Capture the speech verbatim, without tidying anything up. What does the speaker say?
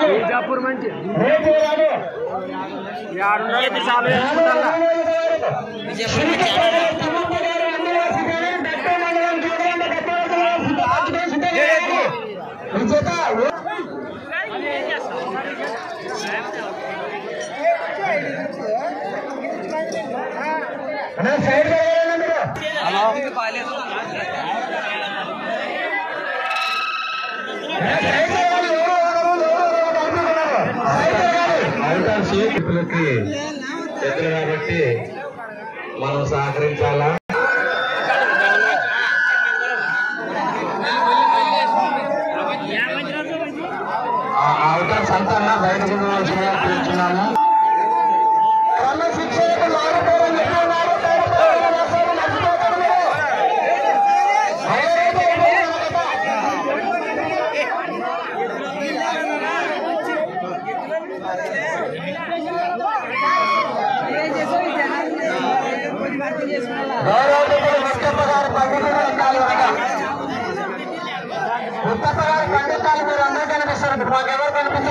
बीजापुर मंची यार उन्होंने भी साल में डाला बीजापुर में పిల్లలకి ఎదురు కాబట్టి మనం సహకరించాలా. అవతల సంతాన బయటకు కూర్చున్నాము. ముస్తఫా గారి పండితాలు మీరు అందరూ కనిపిస్తారు, మాకెవరు కనిపిస్తారు?